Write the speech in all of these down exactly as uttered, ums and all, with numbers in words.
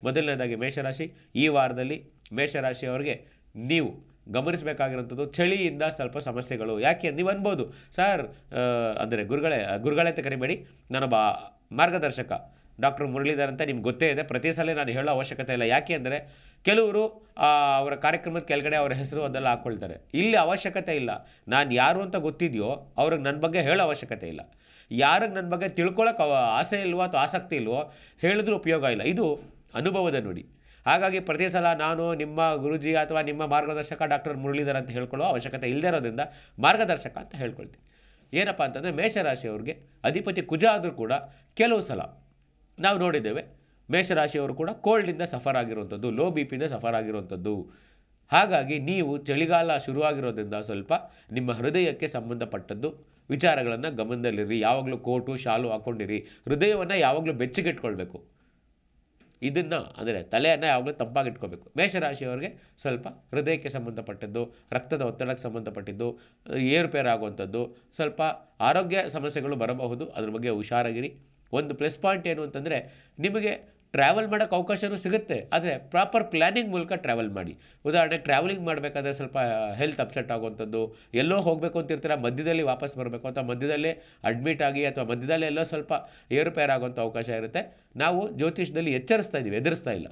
ಮೊದಲನೇದಾಗಿ ಮೇಷರಾಶಿ, ಈ ವಾರದಲ್ಲಿ ಮೇಷರಾಶಿಯವರಿಗೆ ನೀವು ಗಮನಿಸಬೇಕಾಗಿರೋಂಥದ್ದು ಚಳಿಯಿಂದ ಸ್ವಲ್ಪ ಸಮಸ್ಯೆಗಳು. ಯಾಕೆ ನೀವು ಅನ್ಬೋದು ಸರ್, ಅಂದರೆ ಗುರುಗಳೇ ಗುರುಗಳೇ ಅಂತ ಕರಿಬೇಡಿ, ನಾನೊಬ್ಬ ಮಾರ್ಗದರ್ಶಕ ಡಾಕ್ಟರ್ ಮುರಳೀಧರ್ ಅಂತ ನಿಮ್ಗೆ ಗೊತ್ತೇ ಇದೆ, ಪ್ರತಿ ಸಲ ನಾನು ಹೇಳೋ ಅವಶ್ಯಕತೆ ಇಲ್ಲ. ಯಾಕೆ ಅಂದರೆ ಕೆಲವರು ಅವರ ಕಾರ್ಯಕ್ರಮದ ಕೆಳಗಡೆ ಅವರ ಹೆಸರು ಅದೆಲ್ಲ ಹಾಕ್ಕೊಳ್ತಾರೆ. ಇಲ್ಲಿ ಅವಶ್ಯಕತೆ ಇಲ್ಲ. ನಾನು ಯಾರು ಅಂತ ಗೊತ್ತಿದೆಯೋ ಅವ್ರಿಗೆ ನನ್ನ ಬಗ್ಗೆ ಹೇಳೋ ಅವಶ್ಯಕತೆ ಇಲ್ಲ. ಯಾರಿಗೆ ನನ್ನ ಬಗ್ಗೆ ತಿಳ್ಕೊಳ್ಳೋಕೆ ಆಸೆ ಇಲ್ವೋ ಅಥವಾ ಆಸಕ್ತಿ ಇಲ್ವೋ ಹೇಳಿದ್ರೂ ಉಪಯೋಗ ಇಲ್ಲ. ಇದು ಅನುಭವದ ನುಡಿ. ಹಾಗಾಗಿ ಪ್ರತಿ ಸಲ ನಾನು ನಿಮ್ಮ ಗುರುಜಿ ಅಥವಾ ನಿಮ್ಮ ಮಾರ್ಗದರ್ಶಕ ಡಾಕ್ಟರ್ ಮುರಳೀಧರ್ ಅಂತ ಹೇಳ್ಕೊಳ್ಳೋ ಅವಶ್ಯಕತೆ ಇಲ್ಲದೇ ಇರೋದ್ರಿಂದ ಮಾರ್ಗದರ್ಶಕ ಅಂತ ಹೇಳ್ಕೊಳ್ತೀನಿ. ಏನಪ್ಪ ಅಂತಂದರೆ ಮೇಷರಾಶಿಯವ್ರಿಗೆ ಅಧಿಪತಿ ಕುಜ ಆದರೂ ಕೂಡ ಕೆಲವು ಸಲ ನಾವು ನೋಡಿದ್ದೇವೆ ಮೇಷರಾಶಿಯವರು ಕೂಡ ಕೋಲ್ಡಿಂದ ಸಫರ್ ಆಗಿರುವಂಥದ್ದು, ಲೋ ಬಿ ಪಿಯಿಂದ ಸಫರ್ ಆಗಿರುವಂಥದ್ದು. ಹಾಗಾಗಿ ನೀವು ಚಳಿಗಾಲ ಶುರುವಾಗಿರೋದ್ರಿಂದ ಸ್ವಲ್ಪ ನಿಮ್ಮ ಹೃದಯಕ್ಕೆ ಸಂಬಂಧಪಟ್ಟದ್ದು ವಿಚಾರಗಳನ್ನು ಗಮನದಲ್ಲಿರಿ. ಯಾವಾಗಲೂ ಕೋಟು ಶಾಲು ಹಾಕ್ಕೊಂಡಿರಿ. ಹೃದಯವನ್ನು ಯಾವಾಗಲೂ ಬೆಚ್ಚಗಿಟ್ಕೊಳ್ಬೇಕು. ಇದನ್ನು ಅಂದರೆ ತಲೆಯನ್ನು ಯಾವಾಗಲೂ ತಂಪಾಗಿಟ್ಕೋಬೇಕು. ಮೇಷರಾಶಿಯವರಿಗೆ ಸ್ವಲ್ಪ ಹೃದಯಕ್ಕೆ ಸಂಬಂಧಪಟ್ಟದ್ದು, ರಕ್ತದ ಒತ್ತಡಕ್ಕೆ ಸಂಬಂಧಪಟ್ಟಿದ್ದು, ಏರುಪೇರಾಗುವಂಥದ್ದು, ಸ್ವಲ್ಪ ಆರೋಗ್ಯ ಸಮಸ್ಯೆಗಳು ಬರಬಹುದು. ಅದ್ರ ಬಗ್ಗೆ ಹುಷಾರಾಗಿರಿ. ಒಂದು ಪ್ಲಸ್ ಪಾಯಿಂಟ್ ಏನು ಅಂತಂದರೆ ನಿಮಗೆ ಟ್ರಾವೆಲ್ ಮಾಡೋಕ್ಕೆ ಅವಕಾಶವೂ ಸಿಗುತ್ತೆ, ಆದರೆ ಪ್ರಾಪರ್ ಪ್ಲ್ಯಾನಿಂಗ್ ಮೂಲಕ ಟ್ರಾವೆಲ್ ಮಾಡಿ. ಉದಾಹರಣೆಗೆ ಟ್ರಾವೆಲಿಂಗ್ ಮಾಡಬೇಕಾದ್ರೆ ಸ್ವಲ್ಪ ಹೆಲ್ತ್ ಅಪ್ಸೆಟ್ ಆಗುವಂಥದ್ದು, ಎಲ್ಲೋ ಹೋಗಬೇಕು ಅಂತಿರ್ತೀರ, ಮಧ್ಯದಲ್ಲಿ ವಾಪಸ್ ಬರಬೇಕು ಅಂತ ಮಧ್ಯದಲ್ಲೇ ಅಡ್ಮಿಟ್ ಆಗಿ ಅಥವಾ ಮಧ್ಯದಲ್ಲೇ ಎಲ್ಲೋ ಸ್ವಲ್ಪ ಏರುಪೇರು ಆಗುವಂಥ ಅವಕಾಶ ಇರುತ್ತೆ. ನಾವು ಜ್ಯೋತಿಷದಲ್ಲಿ ಎಚ್ಚರಿಸ್ತಾ ಇದ್ದೀವಿ, ಎದುರಿಸ್ತಾ ಇಲ್ಲ.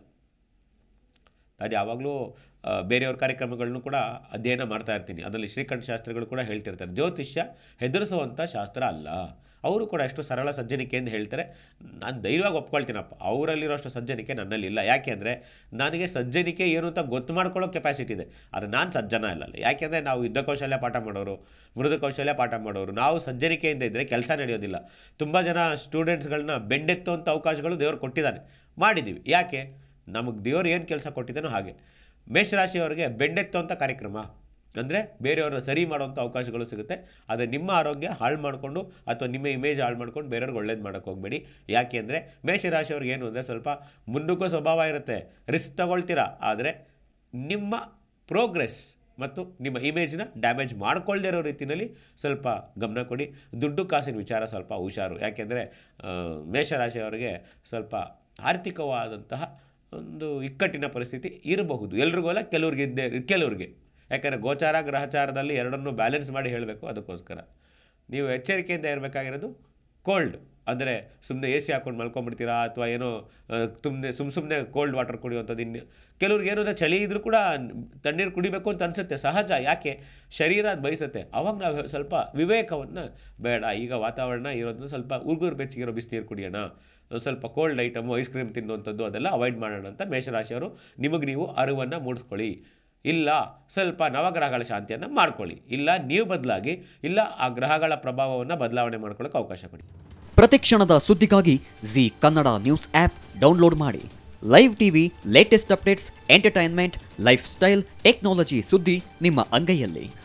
ನಾನು ಯಾವಾಗಲೂ ಬೇರೆಯವ್ರ ಕಾರ್ಯಕ್ರಮಗಳನ್ನು ಕೂಡ ಅಧ್ಯಯನ ಮಾಡ್ತಾ ಇರ್ತೀನಿ. ಅದರಲ್ಲಿ ಶ್ರೀಕಂಠ ಶಾಸ್ತ್ರಿಗಳು ಕೂಡ ಹೇಳ್ತಿರ್ತಾರೆ, ಜ್ಯೋತಿಷ್ಯ ಹೆದರಿಸುವಂಥ ಶಾಸ್ತ್ರ ಅಲ್ಲ. ಅವರು ಕೂಡ ಎಷ್ಟು ಸರಳ ಸಜ್ಜನಿಕೆ ಅಂತ ಹೇಳ್ತಾರೆ. ನಾನು ಧೈರ್ಯವಾಗಿ ಒಪ್ಕೊಳ್ತೀನಪ್ಪ, ಅವರಲ್ಲಿರೋಷ್ಟು ಸಜ್ಜನಿಕೆ ನನ್ನಲ್ಲಿ ಇಲ್ಲ. ಯಾಕೆ ಅಂದರೆ ನನಗೆ ಸಜ್ಜನಿಕೆ ಏನು ಅಂತ ಗೊತ್ತು ಮಾಡ್ಕೊಳ್ಳೋ ಕೆಪಾಸಿಟಿ ಇದೆ, ಆದರೆ ನಾನು ಸಜ್ಜನ ಇಲ್ಲಲ್ಲ. ಯಾಕೆಂದರೆ ನಾವು ಯುದ್ಧ ಕೌಶಲ್ಯ ಪಾಠ ಮಾಡೋರು, ಮೃದು ಕೌಶಲ್ಯ ಪಾಠ ಮಾಡೋರು. ನಾವು ಸಜ್ಜನಿಕೆಯಿಂದ ಇದ್ದರೆ ಕೆಲಸ ನಡೆಯೋದಿಲ್ಲ. ತುಂಬ ಜನ ಸ್ಟೂಡೆಂಟ್ಸ್ಗಳನ್ನ ಬೆಂಡೆತ್ತುವಂಥ ಅವಕಾಶಗಳು ದೇವರು ಕೊಟ್ಟಿದ್ದಾನೆ, ಮಾಡಿದ್ದೀವಿ. ಯಾಕೆ? ನಮಗೆ ದೇವರು ಏನು ಕೆಲಸ ಕೊಟ್ಟಿದ್ದಾನೋ ಹಾಗೆ. ಮೇಷರಾಶಿಯವರಿಗೆ ಬೆಂಡೆತ್ತುವಂಥ ಕಾರ್ಯಕ್ರಮ ಅಂದರೆ ಬೇರೆಯವ್ರನ್ನ ಸರಿ ಮಾಡುವಂಥ ಅವಕಾಶಗಳು ಸಿಗುತ್ತೆ. ಆದರೆ ನಿಮ್ಮ ಆರೋಗ್ಯ ಹಾಳು ಮಾಡಿಕೊಂಡು ಅಥವಾ ನಿಮ್ಮ ಇಮೇಜ್ ಹಾಳು ಮಾಡ್ಕೊಂಡು ಬೇರೆಯವ್ರಿಗೆ ಒಳ್ಳೇದು ಮಾಡೋಕ್ಕೆ ಹೋಗಬೇಡಿ. ಯಾಕೆ ಅಂದರೆ ಮೇಷರಾಶಿಯವ್ರಿಗೆ ಏನು ಅಂದರೆ ಸ್ವಲ್ಪ ಮುನ್ನುಗ್ಗೋ ಸ್ವಭಾವ ಇರುತ್ತೆ, ರಿಸ್ಕ್ ತಗೊಳ್ತೀರಾ. ಆದರೆ ನಿಮ್ಮ ಪ್ರೋಗ್ರೆಸ್ ಮತ್ತು ನಿಮ್ಮ ಇಮೇಜ್ನ ಡ್ಯಾಮೇಜ್ ಮಾಡ್ಕೊಳ್ಳದೇ ಇರೋ ರೀತಿಯಲ್ಲಿ ಸ್ವಲ್ಪ ಗಮನ ಕೊಡಿ. ದುಡ್ಡು ಕಾಸಿನ ವಿಚಾರ ಸ್ವಲ್ಪ ಹುಷಾರು. ಯಾಕೆಂದರೆ ಮೇಷರಾಶಿಯವರಿಗೆ ಸ್ವಲ್ಪ ಆರ್ಥಿಕವಾದಂತಹ ಒಂದು ಇಕ್ಕಟ್ಟಿನ ಪರಿಸ್ಥಿತಿ ಇರಬಹುದು. ಎಲ್ರಿಗೂ ಅಲ್ಲ, ಕೆಲವ್ರಿಗೆ ಇದ್ದೇ ಕೆಲವ್ರಿಗೆ. ಯಾಕೆಂದರೆ ಗೋಚಾರ ಗ್ರಹಚಾರದಲ್ಲಿ ಎರಡನ್ನೂ ಬ್ಯಾಲೆನ್ಸ್ ಮಾಡಿ ಹೇಳಬೇಕು. ಅದಕ್ಕೋಸ್ಕರ ನೀವು ಎಚ್ಚರಿಕೆಯಿಂದ ಇರಬೇಕಾಗಿರೋದು ಕೋಲ್ಡ್ ಅಂದರೆ ಸುಮ್ಮನೆ ಎ ಸಿ ಹಾಕ್ಕೊಂಡು ಮಲ್ಕೊಂಡ್ಬಿಡ್ತೀರಾ ಅಥವಾ ಏನೋ ಸುಮ್ಮನೆ ಸುಮ್ಮ ಸುಮ್ಮನೆ ಕೋಲ್ಡ್ ವಾಟರ್ ಕುಡಿಯುವಂಥದ್ದು. ಇನ್ನು ಕೆಲವ್ರಿಗೆ ಏನೋ ಚಳಿ ಇದ್ರೂ ಕೂಡ ತಣ್ಣೀರು ಕುಡಿಬೇಕು ಅಂತ ಅನಿಸುತ್ತೆ, ಸಹಜ. ಯಾಕೆ? ಶರೀರ ಅದು ಬಯಸುತ್ತೆ. ಅವಾಗ ನಾವು ಸ್ವಲ್ಪ ವಿವೇಕವನ್ನು ಬೇಡ, ಈಗ ವಾತಾವರಣ ಇರೋದನ್ನು ಸ್ವಲ್ಪ ಉಗುರು ಬೆಚ್ಚಗಿರೋ ಬಿಸಿನೀರು ಕುಡಿಯೋಣ, ಸ್ವಲ್ಪ ಕೋಲ್ಡ್ ಐಟಮು ಐಸ್ ಕ್ರೀಮ್ ತಿನ್ನುವಂಥದ್ದು ಅದೆಲ್ಲ ಅವಾಯ್ಡ್ ಮಾಡೋಣ ಅಂತ ಮೇಷರಾಶಿಯವರು ನಿಮಗೆ ನೀವು ಅರಿವನ್ನು ಮೂಡಿಸ್ಕೊಳ್ಳಿ. ಇಲ್ಲ ಸ್ವಲ್ಪ ನವಗ್ರಹಗಳ ಶಾಂತಿಯನ್ನು ಮಾಡ್ಕೊಳ್ಳಿ, ಇಲ್ಲ ನೀವು ಬದಲಾಗಿ, ಇಲ್ಲ ಆ ಗ್ರಹಗಳ ಪ್ರಭಾವವನ್ನು ಬದಲಾವಣೆ ಮಾಡ್ಕೊಳ್ಳೋಕೆ ಅವಕಾಶ ಕೊಡಿ. ಪ್ರತಿಕ್ಷಣದ ಸುದ್ದಿಗಾಗಿ Zee Kannada news app download ಮಾಡಿ. Live TV, latest updates, entertainment, lifestyle, technology ಸುದ್ದಿ ನಿಮ್ಮ ಅಂಗೈಯಲ್ಲಿ.